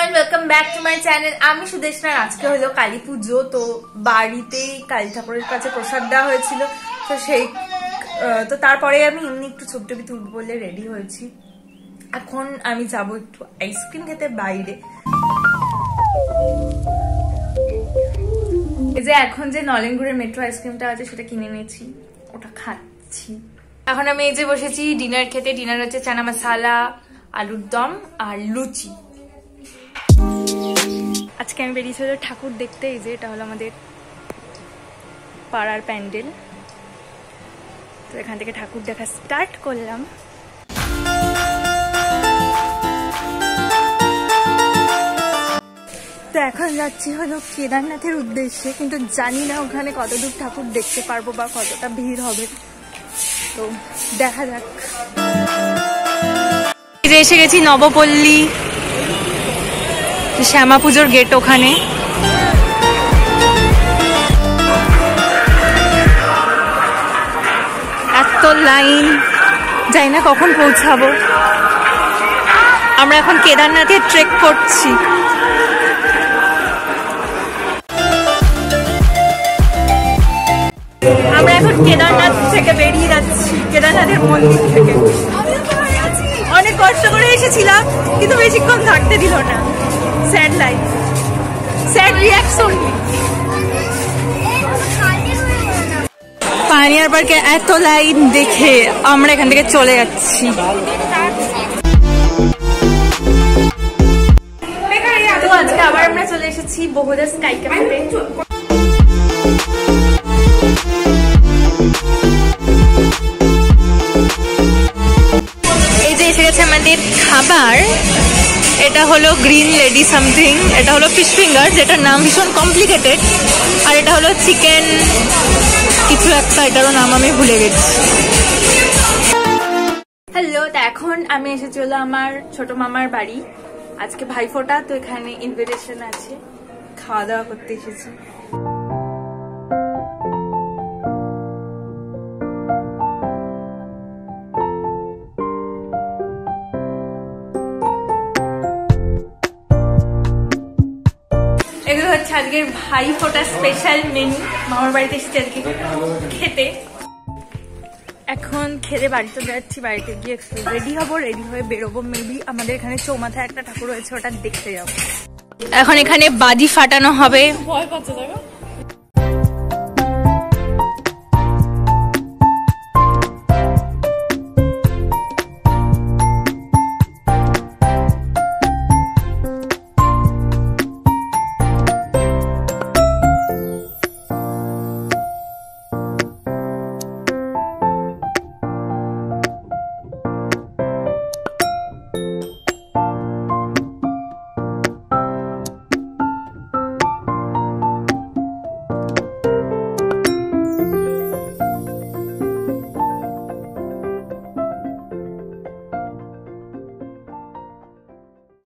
everyone, welwelcome back to my channel. আমি সুদেশনা। আজকে হলো কালিপুজো, তো বাড়িতেই কালী ঠাকুরের কাছে প্রসাদ দেওয়া হয়েছিল, তো সেই তো তারপরে আমি এমনি একটু ছবি টবি তুলব বলে রেডি হয়েছি। এখন আমি যাব একটু আইসক্রিম খেতে বাইরে। এই যে এখন যে নলেনগুড়ের মেট্রো আইসক্রিমটা আছে সেটা কিনে নিয়েছি, ওটা খাচ্ছি। এখন আমি এই যে বসেছি ডিনার খেতে। ডিনার হচ্ছে চানা মশলা, আলুর দম আর লুচি। আজকে আমি বেরিয়েছিল ঠাকুর দেখতে। এই যে এটা হলো আমাদের পাড়ার প্যান্ডেল, তো এখান থেকে ঠাকুর দেখা স্টার্ট করলাম। তো এখন যাচ্ছি হলো কেদারনাথের উদ্দেশ্যে, কিন্তু জানি না ওখানে কতদূর ঠাকুর দেখতে পারবো বা কতটা ভিড় হবে, তো দেখা যাক। এসে গেছি নবপল্লী, শ্যামা পুজোর গেট ওখানে। এত লাইন, জানি না কখন পৌঁছাবো। আমরা এখন কেদারনাথে ট্রেক করছি। আমরা এখন কেদারনাথ থেকে বেরিয়ে যাচ্ছি, কেদারনাথের মন্দির থেকে। অনেক কষ্ট করে এসেছিলাম, কিন্তু বেশিক্ষণ থাকতে দিল না। Sad life, sad reaction. পানিয়ার পার্কে এত লাইন দেখে আমরা এখান থেকে চলে যাচ্ছি। তো আজকে আবার আমরা চলে এসেছি বহুদা স্কাই ক্যাফেতে। এই যে এসে গেছে আমাদের খাবার। এটা হলো গ্রিন লেডি সামথিং, এটা হলো ফিশ ফিঙ্গার, যেটার নাম ভীষণ কমপ্লিকেটেড। আর এটা হলো চিকেন কিছু একটা, এটারও নাম আমি ভুলে গেছি। হ্যালো, তো এখন আমি এসেছি হলো আমার ছোট মামার বাড়ি। আজকে ভাইফোটা, তো এখানে ইনভিটেশন আছে, খাওয়া দাওয়া করতে এসেছি। এগুলো হচ্ছে আজকের ভাইফোঁটা স্পেশাল মেনু। মামার বাড়িতে এসেছি আজকে খেতে। এখন খেতে বাড়িতে যাচ্ছি, বাড়িতে গিয়ে রেডি হবো, রেডি হয়ে বেরোবো। মেবি আমাদের এখানে চৌমাথায় একটা ঠাকুর রয়েছে, ওটা দেখতে যাবো। এখন এখানে বাজি ফাটানো হবে। ভয় পাচ্ছে দেখো।